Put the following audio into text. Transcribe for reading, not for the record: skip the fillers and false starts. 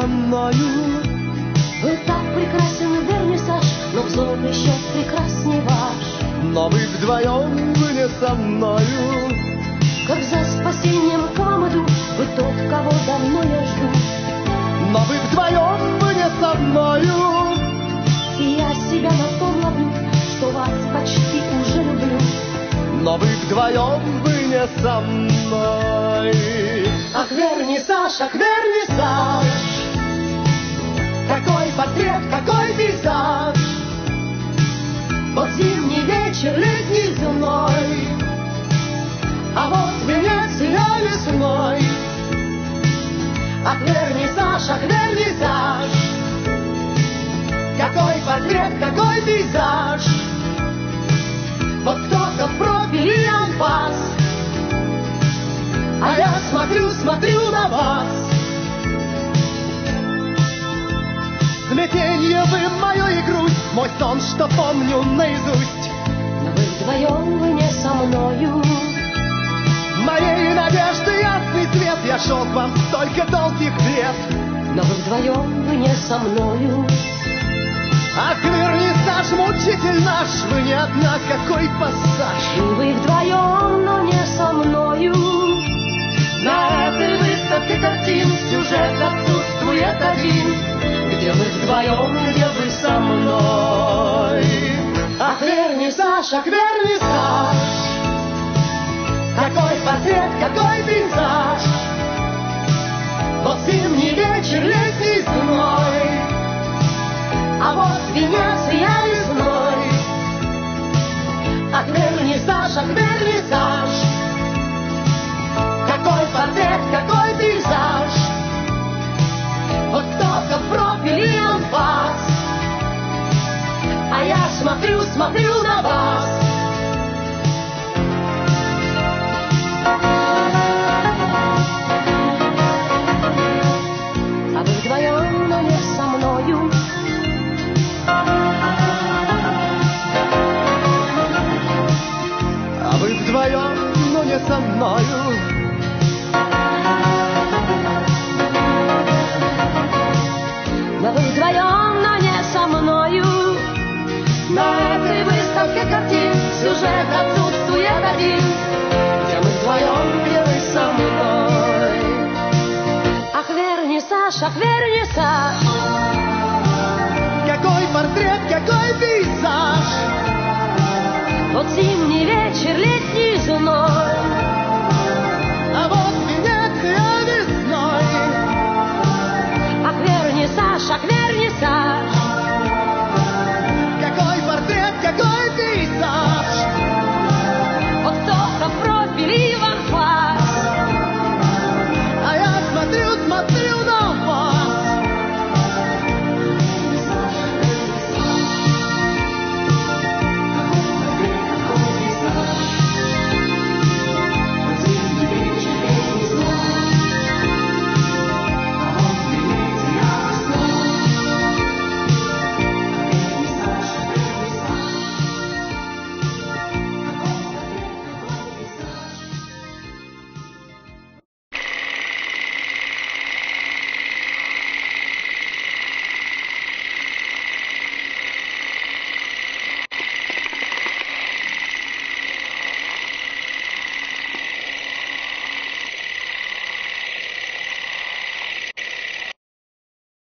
со мною. Вы так прекрасен, вернисаж, но взор еще прекрасней ваш. Но вы вдвоем, вы не со мною. Как за спасением к вам иду, вы тот, кого давно я жду. Но вы вдвоем, вы не со мною. И я себя на том ловлю, что вас почти уже люблю. Но вы вдвоем, вы не со мной. Ах, вернисаж, ах, вернисаж, какой портрет, какой пейзаж. Вот зимний вечер, летний зной, а вот Венеция весной. Ах, вернисаж, какой портрет, какой пейзаж. Вот кто-то в профиль и анфас, а я смотрю на вас. Смятенье вы мою и грусть, мой сон, что помню наизусть. Но вы вдвоем, вы не со мною. Моей надежды ясный свет, я шел к вам столько долгих лет. Но вы вдвоем, вы не со мною. Ах, вернисаж, мучитель наш, вы не одна, какой пассаж. И вы вдвоем, но не со мною. На этой выставке картин сюжет отсутствует один. Где мы вдвоем, где вы со мной. Ах, вернисаж, какой портрет, какой пейзаж. Вот зимний вечер, летний зной, а вот Венеция весной. Ах, вернисаж, какой портрет, какой пейзаж. Вот кто-то в профиль и анфас, а я смотрю на вас. А вы вдвоем, но не со мною. А вы вдвоем, но не со мною. Но вы вдвоем, но не со мною. На этой выставке картин сюжет отсутствует один. Где мы вдвоем, где вы со мной. Ах, вернисаж, какой портрет, какой пейзаж. вот зимний вечер, летний зной, а вот Венеция весной. ах, вернисаж,